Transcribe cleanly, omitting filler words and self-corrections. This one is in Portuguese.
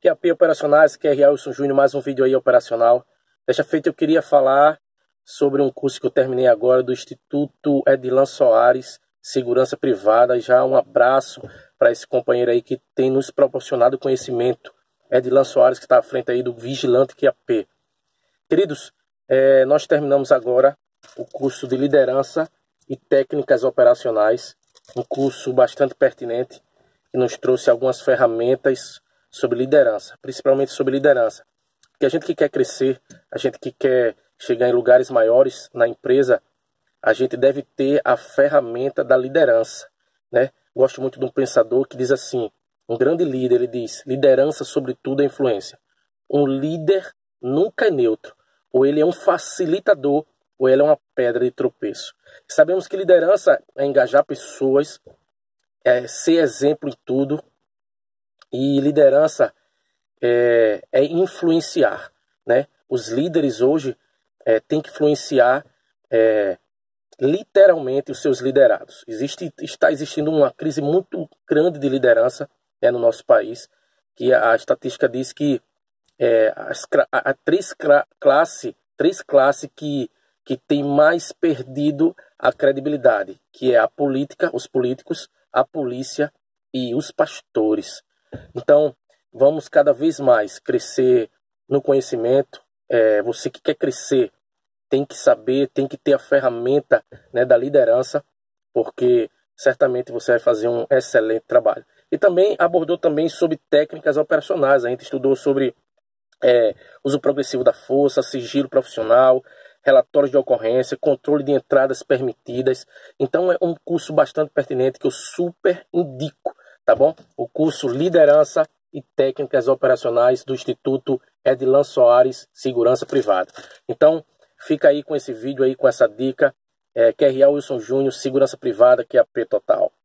QAP Operacionais, QRA Wilson Júnior, mais um vídeo aí operacional. Desta feita eu queria falar sobre um curso que eu terminei agora do Instituto Edilan Soares, Segurança Privada. Já um abraço para esse companheiro aí que tem nos proporcionado conhecimento. Edilan Soares, que está à frente aí do Vigilante QAP. Queridos, nós terminamos agora o curso de Liderança e Técnicas Operacionais, um curso bastante pertinente, que nos trouxe algumas ferramentas sobre liderança, principalmente sobre liderança. Porque a gente que quer crescer, a gente que quer chegar em lugares maiores na empresa, a gente deve ter a ferramenta da liderança, né? Gosto muito de um pensador que diz assim, um grande líder, ele diz, liderança sobretudo é influência. Um líder nunca é neutro, ou ele é um facilitador, ou ele é uma pedra de tropeço. Sabemos que liderança é engajar pessoas, é ser exemplo em tudo, e liderança é influenciar, né? Os líderes hoje têm que influenciar literalmente os seus liderados. Está existindo uma crise muito grande de liderança no nosso país, que a estatística diz que há três classes que têm mais perdido a credibilidade, que é a política, os políticos, a polícia e os pastores. Então, vamos cada vez mais crescer no conhecimento. Você que quer crescer tem que saber, tem que ter a ferramenta, né, da liderança, porque certamente você vai fazer um excelente trabalho. E também abordou também sobre técnicas operacionais. A gente estudou sobre uso progressivo da força, sigilo profissional, relatórios de ocorrência, controle de entradas permitidas. Então é um curso bastante pertinente que eu super indico, tá bom? O curso Liderança e Técnicas Operacionais do Instituto Edilan Soares, Segurança Privada. Então fica aí com esse vídeo aí, com essa dica. QRA Wilson Júnior, Segurança Privada, QAP Total.